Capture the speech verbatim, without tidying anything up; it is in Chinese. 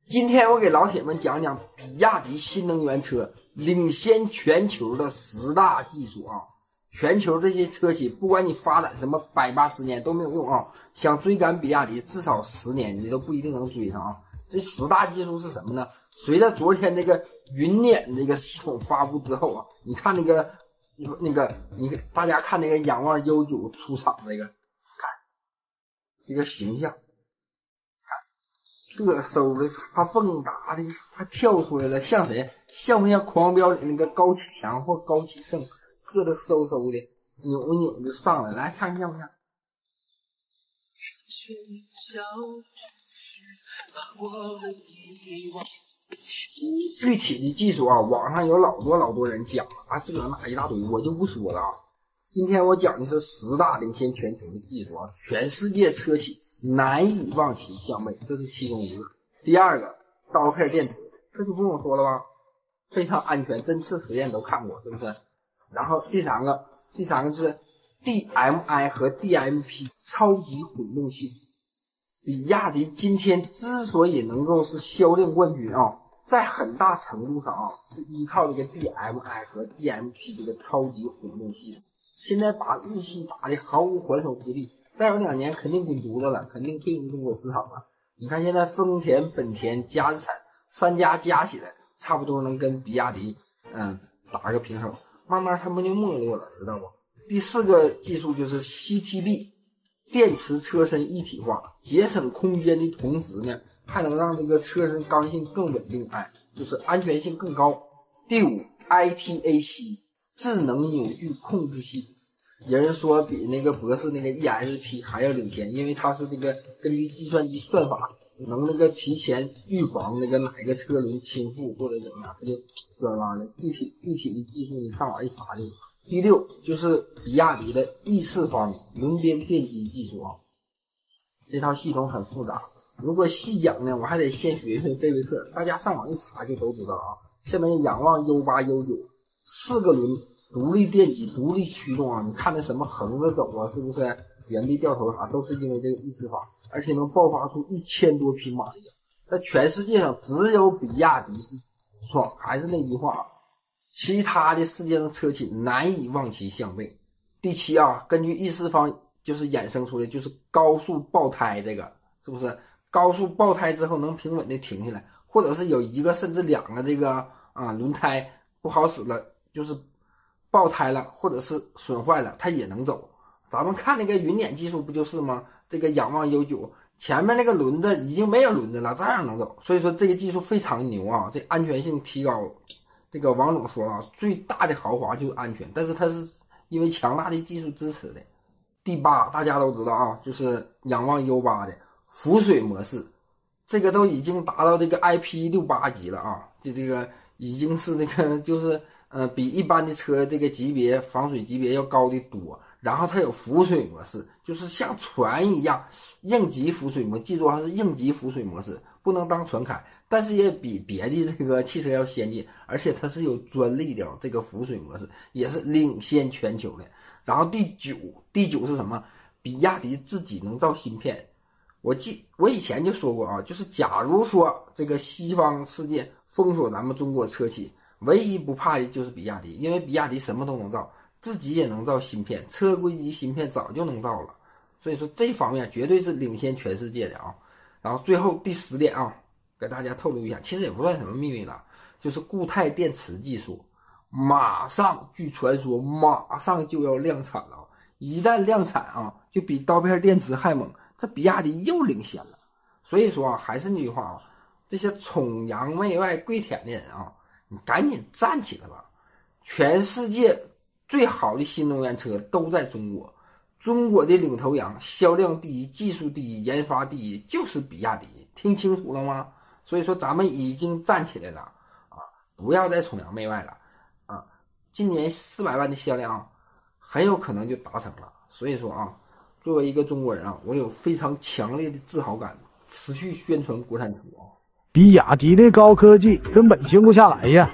今天我给老铁们讲讲比亚迪新能源车领先全球的十大技术啊！全球这些车企，不管你发展什么百八十年都没有用啊！想追赶比亚迪，至少十年你都不一定能追上啊！这十大技术是什么呢？随着昨天这个云辇这个系统发布之后啊，你看那个那个，你大家看那个仰望 U 九出厂那个，看这个形象。这收的擦蹦达的，还跳出来了，像谁？像不像狂飙里那个高启强或高启盛？个的嗖嗖的，扭一扭就上来，来看像不像？具体的技术啊，网上有老多老多人讲啊，这那一大堆，我就不说了啊。今天我讲的是十大领先全球的技术啊，全世界车企难以望其项背，这是其中一个。第二个，刀片电池，这就不用说了吧，非常安全，针刺实验都看过，是不是？然后第三个，第三个是 D M I 和 D M P 超级混动系统。比亚迪今天之所以能够是销量冠军啊，在很大程度上啊，是依靠这个 D M I 和 D M P 这个超级混动系统。现在把日系打的毫无还手之力，再有两年肯定滚犊子了，肯定退出中国市场了。你看现在丰田、本田、加日产三家加起来，差不多能跟比亚迪嗯打个平手，慢慢他们就没落了，知道不？第四个技术就是 C T B。电池车身一体化，节省空间的同时呢，还能让这个车身刚性更稳定，哎，就是安全性更高。第五 I T A C 智能扭矩控制系统，有人说比那个博士那个 E S P 还要领先，因为它是这个根据计算机算法，能那个提前预防那个哪个车轮倾覆或者怎么样，它就转弯了。具体具体的技术你上网一查就有。第六就是比亚迪的 E 四方轮边电机技术啊，这套系统很复杂，如果细讲呢，我还得先学学贝贝特，大家上网一查就都知道啊。像那个仰望 U 八 U 九 四个轮独立电机独立驱动啊，你看那什么横着走啊，是不是原地掉头啥，都是因为这个 E 四方，而且能爆发出一千多匹马力，在全世界上只有比亚迪是爽。还是那句话，其他的世界上车企难以望其项背。第七啊，根据 E 四方就是衍生出来就是高速爆胎，这个是不是高速爆胎之后能平稳的停下来，或者是有一个甚至两个这个啊轮胎不好使了，就是爆胎了或者是损坏了，它也能走。咱们看那个云辇技术不就是吗？这个仰望 U 九 前面那个轮子已经没有轮子了，这样能走。所以说这个技术非常牛啊，这安全性提高。这个王总说了，最大的豪华就是安全，但是它是因为强大的技术支持的。第八，大家都知道啊，就是仰望 U 八 的浮水模式，这个都已经达到这个 I P 六十八 级了啊，这这个已经是这个就是呃比一般的车这个级别防水级别要高的多。然后它有浮水模式，就是像船一样应急浮水模式，记住它是应急浮水模式，不能当船开，但是也比别的这个汽车要先进，而且它是有专利的，这个浮水模式也是领先全球的。然后第九，第九是什么？比亚迪自己能造芯片。我记我以前就说过啊，就是假如说这个西方世界封锁咱们中国车企，唯一不怕的就是比亚迪，因为比亚迪什么都能造。自己也能造芯片，车规级芯片早就能造了，所以说这方面绝对是领先全世界的啊。然后最后第十点啊，给大家透露一下，其实也不算什么秘密了，就是固态电池技术，马上据传说马上就要量产了，一旦量产啊，就比刀片电池还猛，这比亚迪又领先了。所以说啊，还是那句话啊，这些崇洋媚外跪舔的人啊，你赶紧站起来吧，全世界最好的新能源车都在中国，中国的领头羊，销量第一，技术第一，研发第一，就是比亚迪，听清楚了吗？所以说咱们已经站起来了啊，不要再崇洋媚外了啊！今年四百万的销量很有可能就达成了。所以说啊，作为一个中国人啊，我有非常强烈的自豪感，持续宣传国产车啊。 比亚迪的高科技根本停不下来呀！